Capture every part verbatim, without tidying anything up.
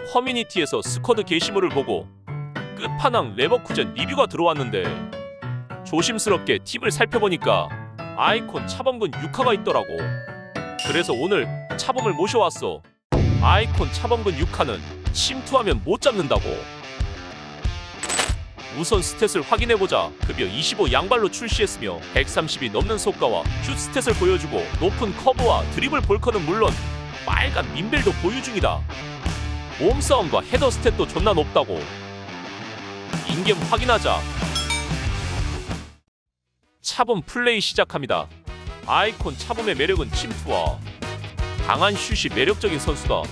커뮤니티에서 스쿼드 게시물을 보고 끝판왕 레버쿠젠 리뷰가 들어왔는데 조심스럽게 팀을 살펴보니까 아이콘 차범근 육카가 있더라고. 그래서 오늘 차범을 모셔왔어. 아이콘 차범근 육카는 침투하면 못 잡는다고. 우선 스탯을 확인해보자. 급여 이십오 양발로 출시했으며 백삼십이 넘는 속가와 슛 스탯을 보여주고 높은 커브와 드리블 볼커는 물론 빨간 민벨도 보유 중이다. 몸싸움과 헤더 스탯도 존나 높다고. 인겜 확인하자. 차범 플레이 시작합니다. 아이콘 차범의 매력은 침투와 강한 슛이 매력적인 선수다.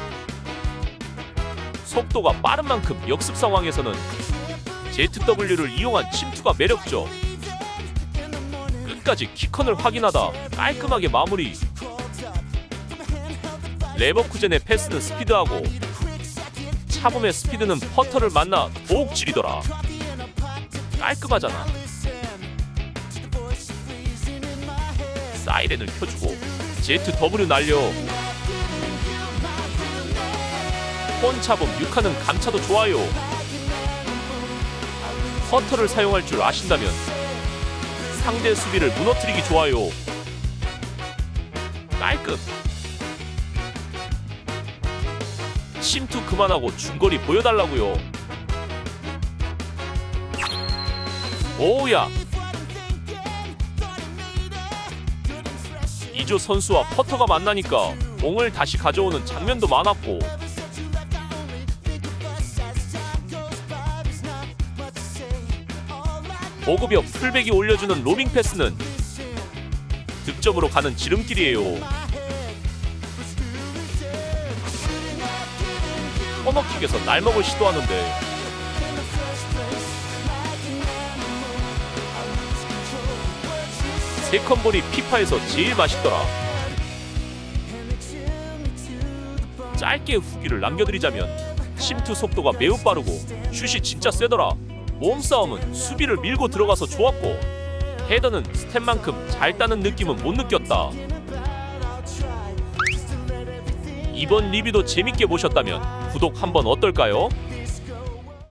속도가 빠른 만큼 역습 상황에서는 제트더블유를 이용한 침투가 매력적. 끝까지 키컨을 확인하다 깔끔하게 마무리. 레버쿠젠의 패스는 스피드하고 차범의 스피드는 퍼터를 만나 더욱 지리더라. 깔끔하잖아. 사이렌을 켜주고 제트 더블유 날려. 폰차범 육카는 감차도 좋아요. 퍼터를 사용할 줄 아신다면 상대 수비를 무너뜨리기 좋아요. 깔끔. 침투 그만하고 중거리 보여달라고요. 오우야. 이조 선수와 퍼터가 만나니까 공을 다시 가져오는 장면도 많았고 보급역 풀백이 올려주는 로빙 패스는 득점으로 가는 지름길이에요. 코너킥에서 날먹을 시도하는데 세컨볼이 피파에서 제일 맛있더라. 짧게 후기를 남겨드리자면 침투 속도가 매우 빠르고 슛이 진짜 세더라. 몸싸움은 수비를 밀고 들어가서 좋았고 헤더는 스텝만큼 잘 따는 느낌은 못 느꼈다. 이번 리뷰도 재밌게 보셨다면 구독 한번 어떨까요?